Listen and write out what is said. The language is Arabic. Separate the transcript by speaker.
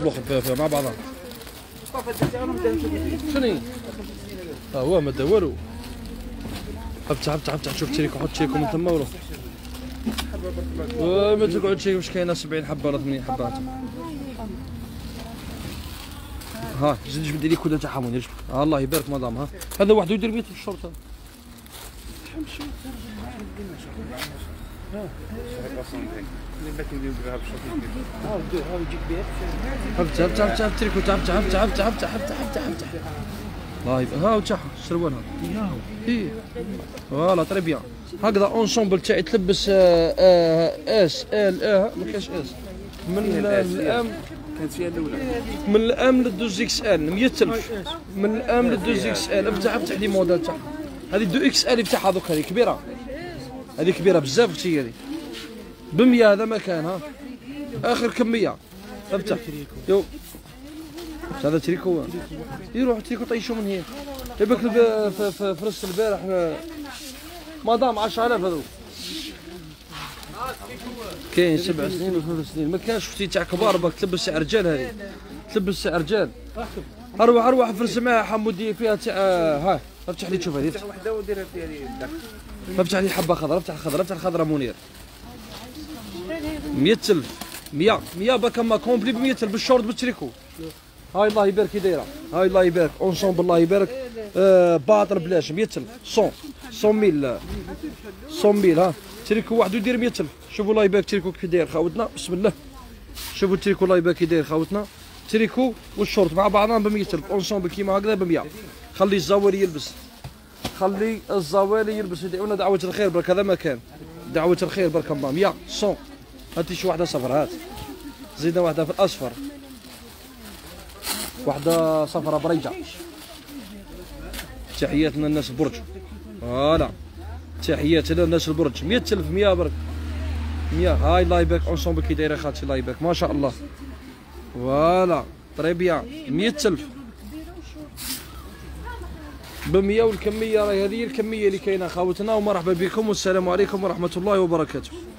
Speaker 1: الاخر مع بعضها. شنو ها هو ما دا والو. افتح شوف تريكو، حط تريكو من ثم وروح. ما تقعد شي واش كاينه 70 حبه ولا 80 حبه. ها جبد لي كلها تاع حمون يرجبك. الله يبارك مدام. ها هذا واحد يدير بيت في الشرطه. افتح تريكو. افتح الله يبارك. ها وتاع السروال هذا اي فوالا طري بيان. هكذا اونسومبل تاعي تلبس اس ال ما كاينش اس من الام.
Speaker 2: كانت فيها الاولى
Speaker 1: من الام للدوز اكس ال 100000. من الام للدوز اكس ال. افتح لي موديل تاعها. هذه دو اكس ال يفتحها دوك. هذه كبيره، هذه كبيره بزاف اختي. هذه ب 100 هذا ما كان. ها اخر كميه. افتح يو هذا تريكو. يروح تريكو طيشو من هنا. يبك في فرص البارح مدام 10000 هذوك. كاين 7 سنين و5 سنين ما كانش فتي تاع كبار باك تلبس تاع رجال. هذه تلبس تاع رجال. اروح فرس معها حمودي فيها تاع ها. افتح لي تشوف هذه.
Speaker 2: افتح وحده وديرها فيها لي.
Speaker 1: افتح لي حبه خضراء. افتح الخضراء منير. 100000 100 باك اما كومبلي ب 100000 بالشورت بالتريكو. هاي الله يبارك كي دايره. هاي الله يبارك اونسومبل الله يبارك. باطل بلاش 100000 100 ها تريكو واحد يدير 100000. شوفوا الله يبارك تريكو كي داير خاوتنا بسم الله. شوفوا التريكو الله يبارك كي داير خاوتنا. تريكو والشورت مع بعضهم ب 100000 اونسومبل كيما هكذا ب 100. خلي الزوالي يلبس. يدعونا دعوة الخير برك. هذا مكان دعوة الخير برك الله. 100 هاتي شي واحدة صفر. هات زيدنا واحدة في الأصفر. واحدة صفرة بريجة. تحياتنا للناس البرج. فوالا تحيات للناس البرج. 100000 100 برك 100. هاي الله يبارك اونسومبل كي دايره خالتي الله يبارك ما شاء الله. فوالا طري بيان 100000 ب 100. والكميه راهي هذه الكميه اللي كاينه خاوتنا. ومرحبا بكم والسلام عليكم ورحمه الله وبركاته.